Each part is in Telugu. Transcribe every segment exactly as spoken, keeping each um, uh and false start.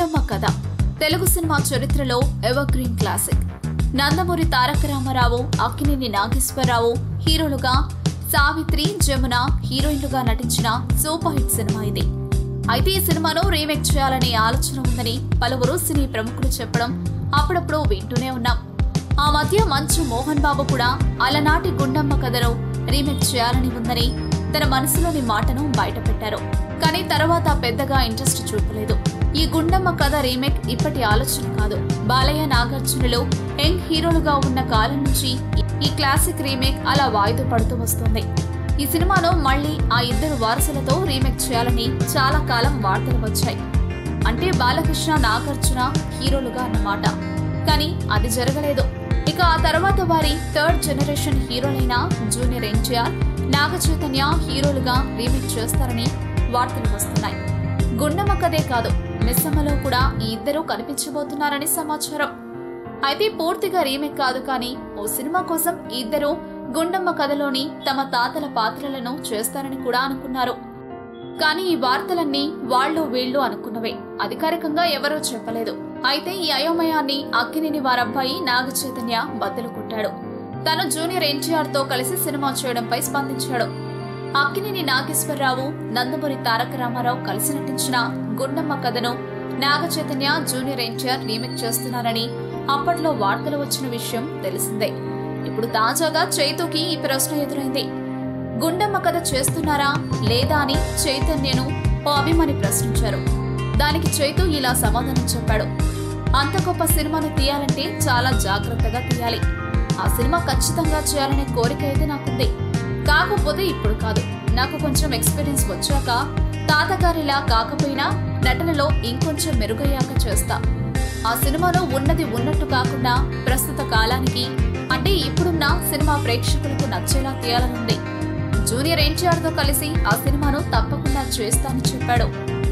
గుండమ్మ కథ తెలుగు సినిమా చరిత్రలో evergreen classic. Nandamuri Taraka Ramarao, Akkineni Nageswararao హీరోలుగా, సావిత్రి, జమున హీరోయిన్లుగా నటించిన సూపర్ హిట్ సినిమా ఇది. అయితే ఈ సినిమాను రీమేక్ చేయాలనే ఆలోచన ఉందని పలువురు సినీ ప్రముఖులు చెప్పడం అప్పుడప్పుడు వింటూనే ఉన్నాం. ఆ మధ్య మంచు మోహన్ బాబు కూడా అలనాటి గుండమ్మ కథను రీమేక్ చేయాలని ఉందని తన మనసులోని మాటను బయటపెట్టారు. కానీ తర్వాత పెద్దగా ఇంట్రెస్ట్ చూపలేదు. ఈ గుండమ్మ కథ రీమేక్ ఇప్పటి ఆలోచన కాదు. బాలయ్య, నాగార్జునులు యంగ్ హీరోలుగా ఉన్న కాలం నుంచి ఈ క్లాసిక్ రీమేక్ అలా వాయిదా పడుతూ వస్తుంది. ఈ సినిమాలో మళ్లీ ఆ ఇద్దరు వారసులతో రీమేక్ చేయాలని చాలా కాలం వార్తలు వచ్చాయి. అంటే బాలకృష్ణ, నాగార్జున హీరోలుగా అన్నమాట. కానీ అది జరగలేదు. ఇక ఆ తర్వాత వారి థర్డ్ జనరేషన్ హీరోలైన జూనియర్ ఎన్టీఆర్, నాగ చైతన్య హీరోలుగా రీమేక్ చేస్తారని వార్తలు వస్తున్నాయి. గుండమ్మ కథే కాదు, మిస్సమ్మలో కూడా ఈ ఇద్దరు కనిపించబోతున్నారని సమాచారం. అయితే పూర్తిగా రీమేక్ కాదు, కానీ ఓ సినిమా కోసం ఈ ఇద్దరు గుండమ్మ కథలోని తమ తాతల పాత్రలను చేస్తారని కూడా అనుకున్నారు. కానీ ఈ వార్తలన్నీ వాళ్ళు వీళ్ళు అనుకున్నవే, అధికారికంగా ఎవరూ చెప్పలేదు. అయితే ఈ అయోమయాన్ని అక్కినేని వారబ్బాయి నాగ చైతన్య బద్దలు కొట్టాడు. తను జూనియర్ ఎన్టీఆర్ తో కలిసి సినిమా చేయడంపై స్పందించాడు. అక్కినేని నాగేశ్వరరావు, నందమూరి తారక రామారావు కలిసి నటించిన గుండమ్మ కథను Naga Chaitanya, junior NTR remake చేస్తున్నారని అప్పట్లో వార్తలు వచ్చిన విషయం తెలిసిందే. ఇప్పుడు తాజాగా చైతుకి ఈ ప్రశ్న ఎదురైంది. గుండమ్మ కథ చేస్తున్నారా లేదా అని చైతన్యను ఓ అభిమాని ప్రశ్నించారు. దానికి చైతు ఇలా సమాధానం చెప్పాడు. అంత గొప్ప సినిమాను తీయాలంటే చాలా జాగ్రత్తగా తీయాలి. ఆ సినిమా ఖచ్చితంగా చేయాలనే కోరిక అయితే నాకుంది. కాకపోతే ఇప్పుడు కాదు. నాకు కొంచెం ఎక్స్పీరియన్స్ వచ్చాక, తాతగారిలా కాకపోయినా నటనలో ఇంకొంచెం మెరుగయ్యాక చేస్తా. ఆ సినిమాలో ఉన్నది ఉన్నట్టు కాకుండా ప్రస్తుత కాలానికి, అంటే ఇప్పుడున్న సినిమా ప్రేక్షకులకు నచ్చేలా తీయాలనుంది. జూనియర్ ఎన్టీఆర్ తో కలిసి ఆ సినిమాను తప్పకుండా చేస్తానని చెప్పాడు.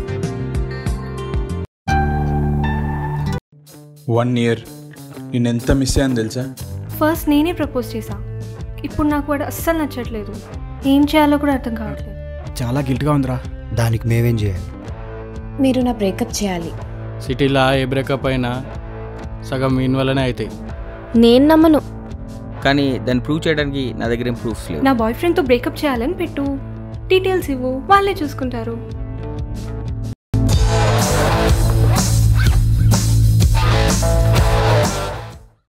వన్ ఇయర్ నేను ఎంత మిస్ అయ్యాను తెలుసా? ఫస్ట్ నేనే ప్రపోజ్ చేశా. ఇప్పుడు నాకు వాడు అస్సలు నచ్చట్లేదు. ఏం చేయాలో కూడా అర్థం కావట్లేదు. చాలా గిల్ట్గా ఉందిరా. దానికి మేమేం చేయాలి? మీరు నా బ్రేకప్ చేయాలి. సిటీలో ఏ బ్రేకప్ అయినా సగం మీన్ వల్లనే అవుతాయి. నేను నమ్మను. కానీ దాన్ని ప్రూవ్ చేయడానికి నా దగ్గర ఏం ప్రూఫ్స్ లేవు. నా బాయ్ ఫ్రెండ్తో బ్రేకప్ చేయాలని పెట్టు, డీటెయిల్స్ ఇవ్వు, వాళ్ళే చూసుకుంటారు.